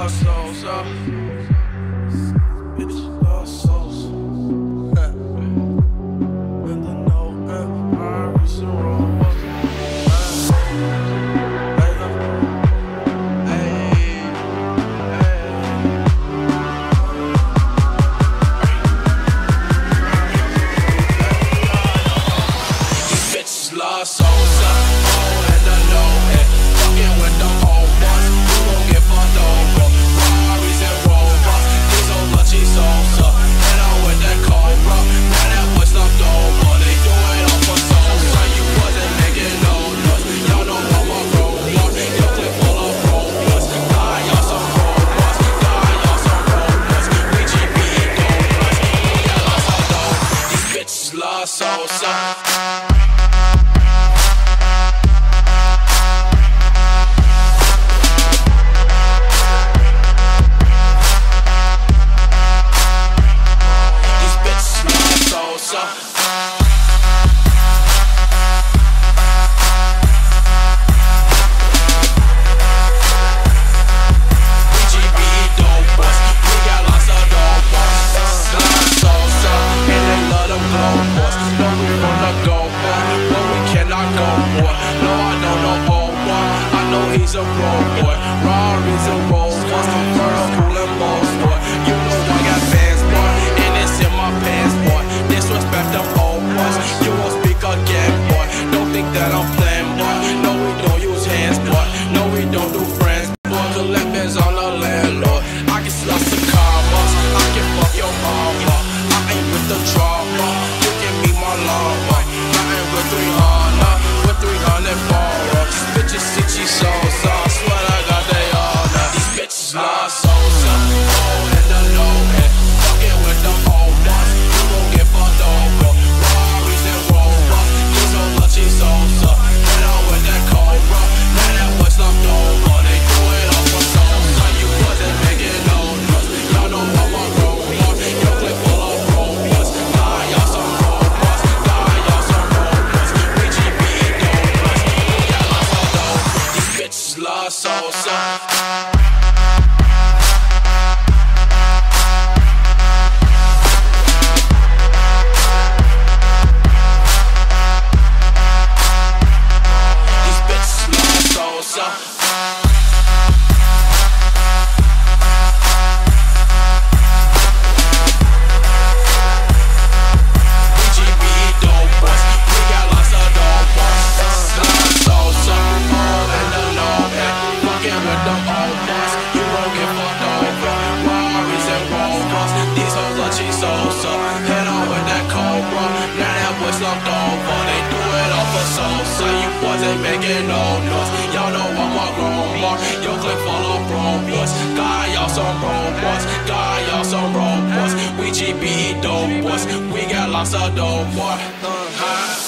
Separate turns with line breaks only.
lost souls, bitches lost souls. And the no Rari's a robot. These bitches lost souls, and the no fucking with the old ones. You gon' get fucked over. Rari's and robots. These old lunchy souls, and I'm with that Cobra. Now that boy slumped over. They do it all for souls. You wasn't making no noise. Y'all know I'm a robot. Your clip full of robots. Die, y'all some robots. Die, y'all some robots. BGB don't plus. Yeah, lost our dough. These bitches lost souls, he's a road boy, Rari's a road boy, first cool and most boy. You know I got fans, boy, and it's in my pants, boy. Disrespect the old boys, you won't speak again, boy. Don't think that I'm playing, boy. No, we don't use hands, boy. No, we don't do friends, boy. Collect bins on the landlord. I can slush the karmas, I can fuck your mama. I ain't with the drama, you can meet my llama. I ain't with 300, with 300 bars. Bitches 60 souls, I swear I got they all now. These bitches lost souls, and the no fucking with the old ones. You gon' get fucked over. Rari's and robots. These old lunchy souls, and I'm with that Cobra. Now that boy slumped over. They do it all for souls, you wasn't making no noise. Y'all know I'm a robot. Your clip full of robots. Die, y'all some robots. Die, y'all some robots. BGB don't plus. Yeah, lost our dough. These bitches lost souls, These bitches lost souls, BGB dope boys. We got lots of dope boys. Lost souls, and the no fucking with the old boys. You won't get fucked over. Rari's and robots. These hoes lunchy souls, and I'm with that Cobra. Now that boy slumped over. They do it all for souls, you wasn't making no noise. Y'all know I'm a grown boy. Your clip full of robots. God, y'all some robots. God, y'all some robots. We GB dope boys. We got lots of dope boy.